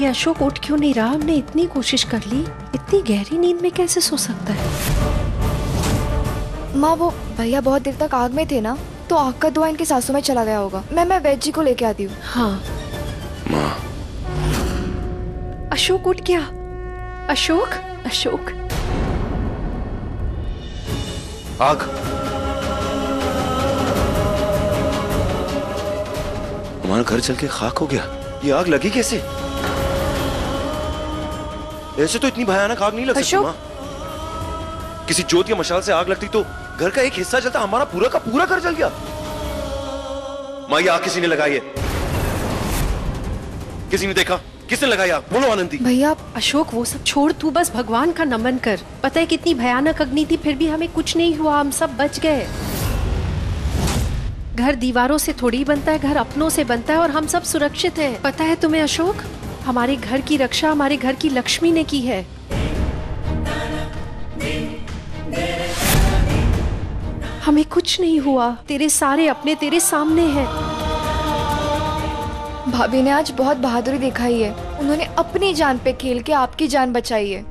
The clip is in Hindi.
ये अशोक उठ क्यों नहीं रहा? हमने इतनी कोशिश कर ली, इतनी गहरी नींद में कैसे सो सकता है? माँ वो भैया बहुत देर तक आग में थे ना, तो आग का धुआं इनके सांसों में चला गया होगा। मैं वैद जी को लेके आती हूँ। हाँ माँ, अशोक उठ गया। अशोक, अशोक आग, हमारा घर जल के खाक हो गया। ये आग लगी कैसे? ऐसे तो इतनी भयानक आग नहीं लग सकती माँ। किसी जोत या मशाल से आग लगती तो घर का एक हिस्सा जलता, हमारा पूरा का पूरा घर जल गया। माँ ये आग किसी ने लगाई है? किसी ने देखा? किसने लगाई आग? बोलो आनंदी। भैया अशोक वो सब छोड़, तू बस भगवान का नमन कर। पता है कितनी भयानक अग्नि थी, फिर भी हमें कुछ नहीं हुआ, हम सब बच गए। घर दीवारों से थोड़ी बनता है, घर अपनों से बनता है और हम सब सुरक्षित हैं। पता है तुम्हें अशोक, हमारे घर की रक्षा हमारे घर की लक्ष्मी ने की है। हमें कुछ नहीं हुआ, तेरे सारे अपने तेरे सामने हैं। भाभी ने आज बहुत बहादुरी दिखाई है। उन्होंने अपनी जान पे खेल के आपकी जान बचाई है।